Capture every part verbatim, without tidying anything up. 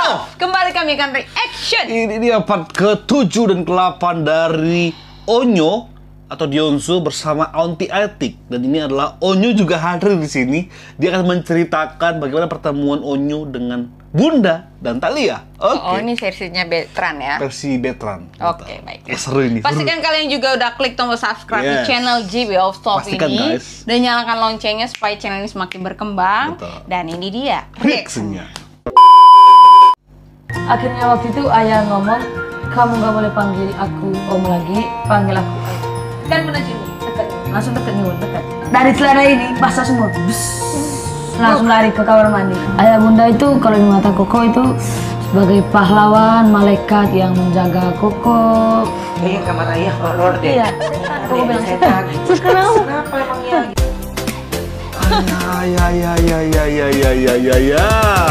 Love. Kembali kami akan reaction. Ini dia part ketujuh dan kedelapan dari Onyo atau Dionsu bersama Aunty Atik, dan ini adalah Onyo juga hadir di sini. Dia akan menceritakan bagaimana pertemuan Onyo dengan Bunda dan Thalia. Oke. Okay. Oh, ini versinya Betran ya? Versi Betran. Oke, okay, baik. Ya, seru ini. Pastikan seru. kalian juga udah klik tombol subscribe Yes. di channel G B of Top Pastikan, ini, guys. dan nyalakan loncengnya supaya channel ini semakin berkembang. Betul. Dan ini dia reaksinya. Akhirnya waktu itu ayah ngomong, kamu gak boleh panggil aku om lagi, panggil aku ayah. Kan bener sini, dekat, langsung deket nih, dekat. Dari celana ini basah semua, Bus. Langsung lari ke kamar mandi. Ayah bunda itu kalau di mata Koko itu sebagai pahlawan, malaikat yang menjaga Koko. Kayaknya kamar ayah horor deh. Iya. Koko bilang setan. Terus kenapa? Kenapa emangnya? Ya ya ya ya ya ya ya ya ya.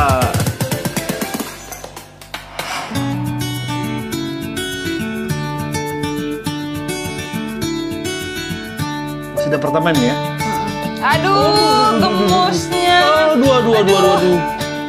Sudah pertama nih ya. Aduh, gemusnya. Aduh, aduh, aduh, aduh, aduh.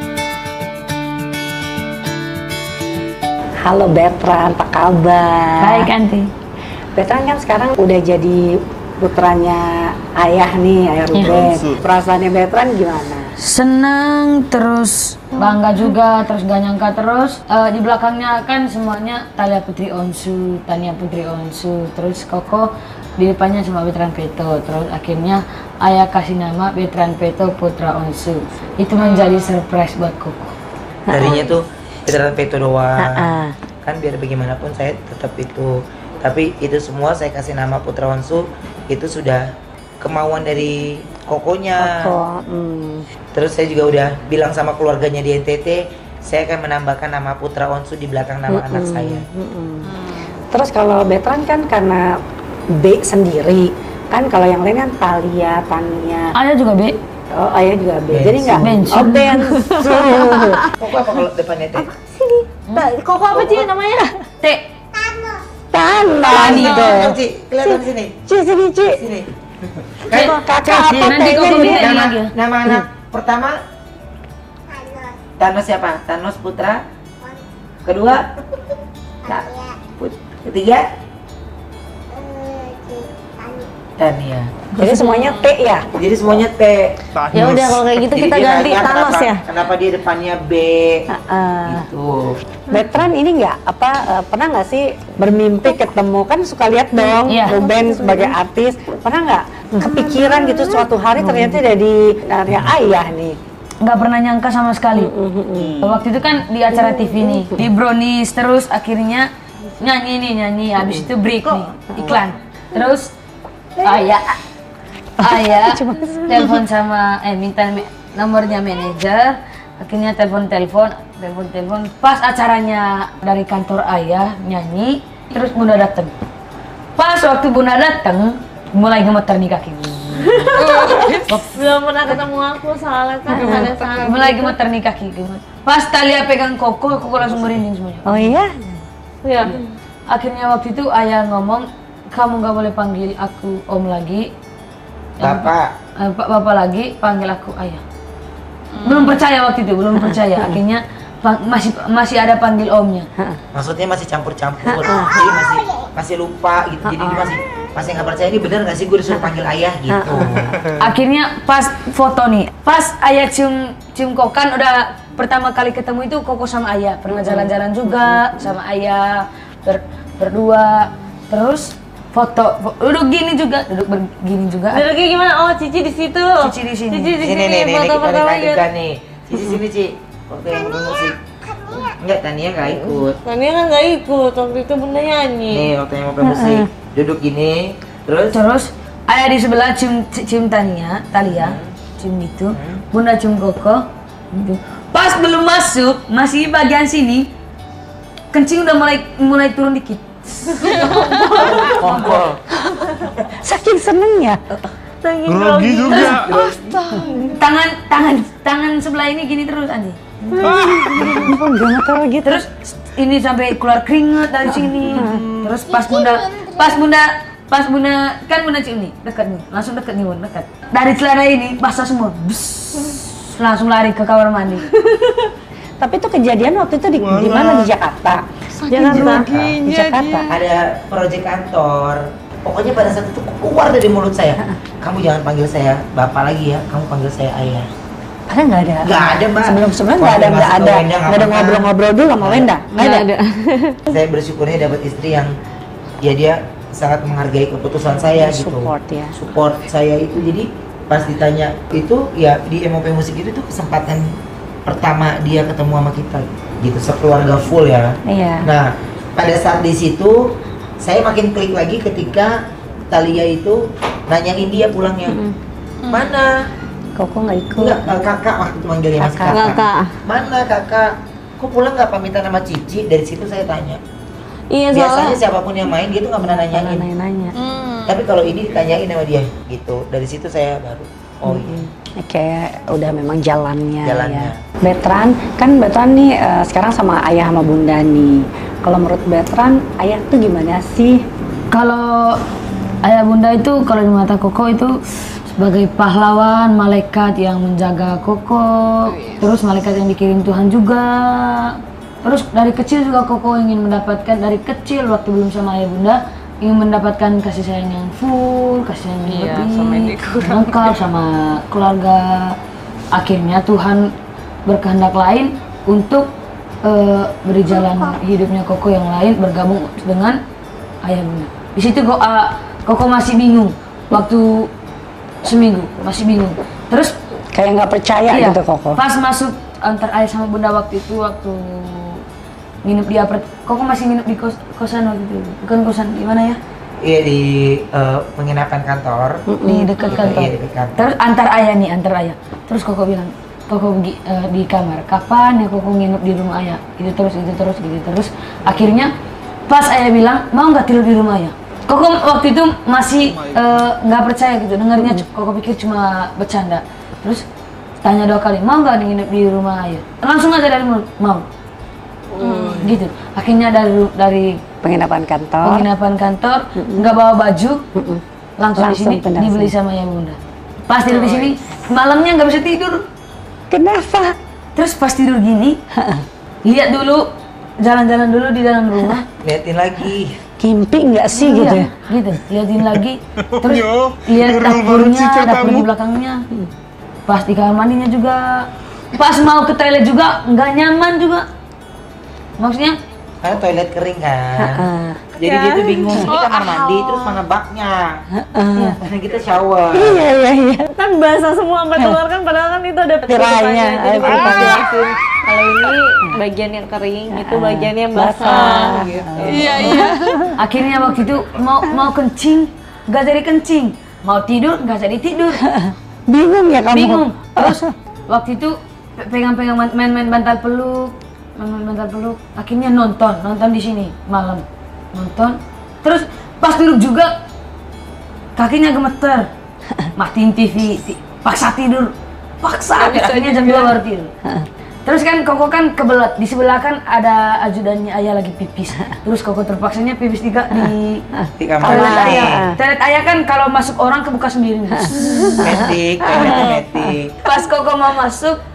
Halo Betran, apa kabar? Baik, Anti. Betran kan sekarang udah jadi putranya ayah nih, ayah Ruben. Ya. Perasaannya Betran gimana? Senang, terus bangga juga, terus gak nyangka terus. Eh, di belakangnya kan semuanya Thalia Putri Onsu, Tania Putri Onsu, terus Koko di depannya sama Betran Peto. Terus akhirnya ayah kasih nama Betran Peto Putra Onsu. Itu menjadi surprise buat Koko. Tadinya tuh Betran Peto doang. Ha-ha. Kan biar bagaimanapun saya tetap itu. Tapi itu semua saya kasih nama Putra Onsu, itu sudah kemauan dari Kokonya. Koko, hmm. Terus saya juga udah bilang sama keluarganya di N T T, saya akan menambahkan nama Putra Onsu di belakang nama Mm-mm, anak saya. mm-mm. Terus kalau Betran kan karena B sendiri, kan kalau yang lain kan Thalia, Tania. Ayah juga B. Oh, ayah juga B. Bensu. Jadi nggak? Bensu. Oh, Bensu. Koko apa kalau depannya T? Sini. Koko apa sih namanya? T. Tanah. Kelihatan Ci, kelihatan sini. Ci, sini, Ci. Sini. Koko kakak apa? Nanti Teh? Koko Ini bisa Nama, lagi. nama anak pertama Thanos siapa? Thanos Putra. Kedua? Nah, put- ketiga? Tania. Jadi semuanya T ya? Jadi semuanya T. Ya udah kalau kayak gitu Jadi kita dia ganti nanya Thanos kenapa, ya. Kenapa dia depannya B? Heeh. Gitu. Betran ini nggak apa eh, pernah nggak sih bermimpi ketemu, kan suka lihat dong Iya. Ruben sebagai artis, pernah nggak kepikiran gitu suatu hari ternyata jadi area ayah nih? Nggak pernah nyangka sama sekali. Waktu itu kan di acara T V nih, di Brownies, terus akhirnya nyanyi nih, nyanyi, habis itu break nih, iklan. Terus ayah, ayah telepon sama, eh minta me- nomornya manajer, akhirnya telepon-telepon, telepon-telepon, pas acaranya dari kantor ayah nyanyi, terus Bunda dateng. Pas waktu Bunda dateng, mulai gemeter nih kaki. Belum pernah ketemu aku soalnya kan ada sama Mulai gemeter nih kaki. Pas Thalia pegang Koko, Koko langsung merinding semuanya. Oh iya? ya. Akhirnya waktu itu ayah ngomong, kamu gak boleh panggil aku om lagi. Bapak. Eh, Pak Bapak lagi, panggil aku ayah. Belum percaya waktu itu, belum percaya. Akhirnya pang- masih masih ada panggil omnya. Maksudnya masih campur-campur. Jadi masih masih lupa gitu. Jadi dia masih masih nggak percaya, ini bener nggak sih gue disuruh panggil ayah gitu. Akhirnya pas foto nih, pas ayah cium cium Koko, kan udah pertama kali ketemu itu Koko sama ayah. Pernah jalan-jalan juga sama ayah ber- berdua. Terus foto, fo- duduk gini juga, duduk begini juga. Dulu kayak gimana? Oh, Cici di situ. Cici di sini. Cici di Sini sini. nih, nih, nih Foto kita pertama adegan gitu. nih. Cici sini Ci. Waktu yang dulu sih. Enggak, Tania nggak ikut. Tania kan nggak ikut, waktu itu Bunda nyanyi. Nih waktu yang mau musik. Duduk gini, terus Terus ayah di sebelah cium cium Tania, Thalia, cium gitu. Bunda cium Koko. Gitu. Pas belum masuk, masih bagian sini, kencing udah mulai mulai turun dikit. kongkol. Saking senengnya. Grogi juga. Tangan tangan tangan sebelah ini gini terus Andi. Ampun, gemeter gitu. Terus ini sampai keluar keringat dari sini. Terus pas bunda pas bunda pas bunda kan bunda cium nih dekat nih, langsung dekat nih bunda dekat. Dari celana ini basah semua. Bus, langsung lari ke kamar mandi. Tapi itu kejadian waktu itu di, di mana, di Jakarta? Jangan Di ruginya Jakarta. Ada proyek kantor. Pokoknya pada saat itu keluar dari mulut saya. Kamu jangan panggil saya bapak lagi ya, kamu panggil saya ayah. Padahal nggak ada. Nggak ada, Mbak. Sebelum sebelum nggak ada, nggak ada, nggak ada ngobrol-ngobrol dulu sama Wenda. Nggak ada. Saya bersyukurnya dapat istri yang ya dia sangat menghargai keputusan saya gitu. Support ya. Support saya itu, jadi pas ditanya itu ya di M O P Musik itu tuh kesempatan pertama dia ketemu sama kita gitu, sekeluarga full ya. Iya. Nah, pada saat di situ saya makin klik lagi ketika Thalia itu nanyain dia pulangnya. Mana? Koko nggak ikut. Enggak, eh, kakak waktu itu manggilnya mas Kakak. kakak. Kakak. Mana kakak? Kok pulang nggak pamitan sama Cici? Dari situ saya tanya. Iya Biasanya soalnya siapapun yang main dia tuh nggak pernah nanyain. Nanya-nanya. Hmm. Tapi kalau ini ditanyain sama dia gitu. Dari situ saya baru oh iya. Kayak udah memang jalannya, Jalannya. ya. Betran, kan Betran nih eh, sekarang sama ayah sama bunda nih. Kalau menurut Betran, ayah tuh gimana sih? Kalau ayah bunda itu kalau di mata Koko itu sebagai pahlawan, malaikat yang menjaga Koko, terus malaikat yang dikirim Tuhan juga. Terus dari kecil juga Koko ingin mendapatkan, dari kecil waktu belum sama ayah bunda, ingin mendapatkan kasih sayang yang full, kasih sayang yang Iya, lebih, sama ini kurang. lengkap sama keluarga. Akhirnya Tuhan berkehendak lain untuk eh, beri jalan hidupnya Koko yang lain, bergabung dengan ayah bunda. Di situ kok ah, Koko masih bingung waktu seminggu, masih bingung. Terus Kayak nggak percaya iya, gitu Koko. pas masuk antar ayah sama bunda waktu itu, waktu nginep di apart, Koko masih nginep di kos kosan waktu itu, bukan kosan, di mana ya? Iya di eh, penginapan kantor. Di dekat Iya, kantor. iya, dekat kantor. Terus antar ayah nih, antar ayah. Terus Koko bilang, Koko pergi eh, di kamar, kapan ya Koko nginep di rumah ayah? Itu terus, itu terus, gitu terus. Akhirnya pas ayah bilang, mau nggak tidur di rumah ayah? Koko waktu itu masih eh, nggak percaya gitu, dengarnya Koko pikir cuma bercanda. Terus tanya dua kali, mau nggak nginep di rumah ayah? Langsung aja dari mulut, mau. Gitu. Akhirnya dari dari Penginapan kantor. penginapan kantor, nggak bawa baju, langsung, di Langsung sini pindah dibeli sini. sama ya bunda. Pas tidur di sini, malamnya nggak bisa tidur. Kenapa? Terus pas tidur gini, lihat dulu, jalan-jalan dulu di dalam rumah. Liatin lagi. Kimpi nggak sih gitu ya? Iya, gitu. Liatin lagi, terus Yo, lihat ngeri dapurnya, banget sih dapur ceritamu. di belakangnya. Pas di kamar mandinya juga, pas mau ke toilet juga nggak nyaman juga. Maksudnya Karena toilet kering kan. Heeh. Jadi dia tuh bingung, ini Oh, kamar mandi ah. terus mana baknya. Karena kita shower. Iya iya iya. kan basah semua sampai keluar kan, padahal kan itu ada Tirainya, tutupannya. ada Jadi pas tutupannya. jelasin, kalau ini bagian yang kering, itu bagian yang basah. Basah. Gitu. Iya, iya. akhirnya waktu itu mau mau kencing, nggak jadi kencing. Mau tidur, nggak jadi tidur. Bingung ya kamu? Bingung. Terus waktu itu pe- pegang-pegang man- main-main bantal peluk, main-main bantal peluk. Akhirnya nonton, nonton di sini malam, nonton. Terus pas duduk juga kakinya gemeter, matiin T V, ti- paksa tidur, paksa. Akhirnya jam dua baru tidur. Terus kan Koko kan kebelat, di sebelah kan ada ajudannya ayah lagi pipis. Terus Koko terpaksanya pipis juga di Di kamar toilet Ah. ayah. Toilet ayah kan kalau masuk orang kebuka sendiri. metik, toilet metik. Pas Koko mau masuk,